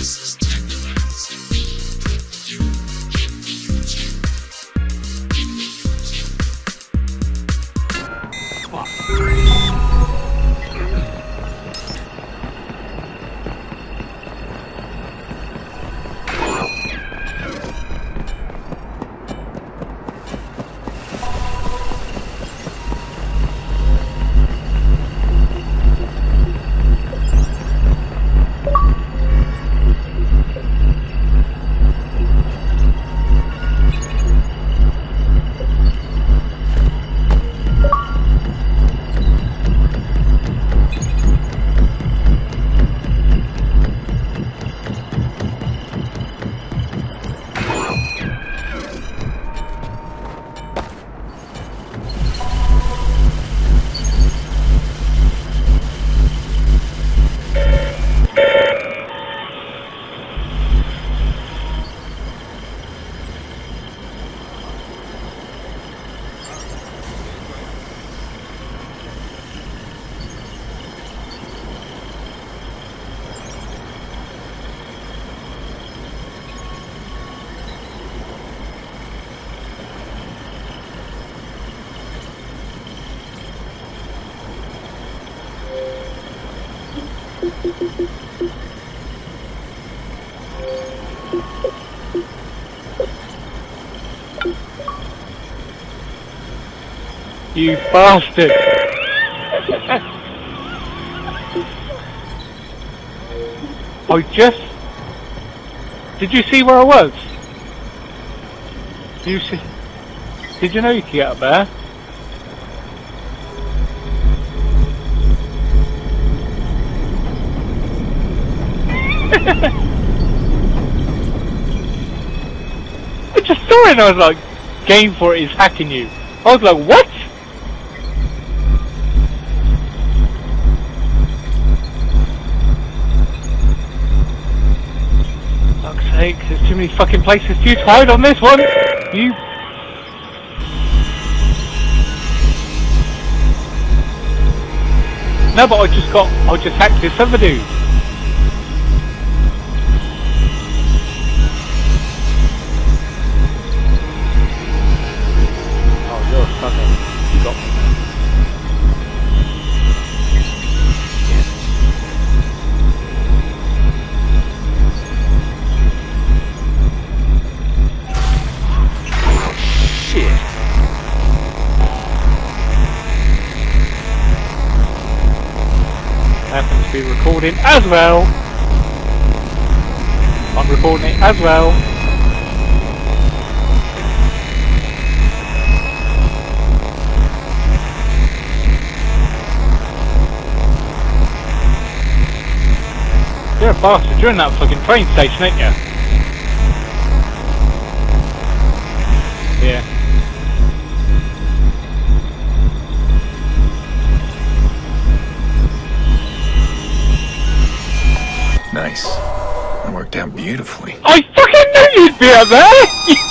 You bastard! I just... Did you see where I was? Did you see... Did you know you could get up there? I just saw it and I was like, game for it is hacking you. I was like, what? Fuck's sake, there's too many fucking places for you to hide on this one! You... No, but I just hacked this other dude. Oh, you're a fucker. You got me. Happens to be recording as well. I'm recording it as well. You're a bastard, you're in that fucking train station, ain't you? Yeah. Nice. It worked out beautifully. I fucking knew you'd be up there!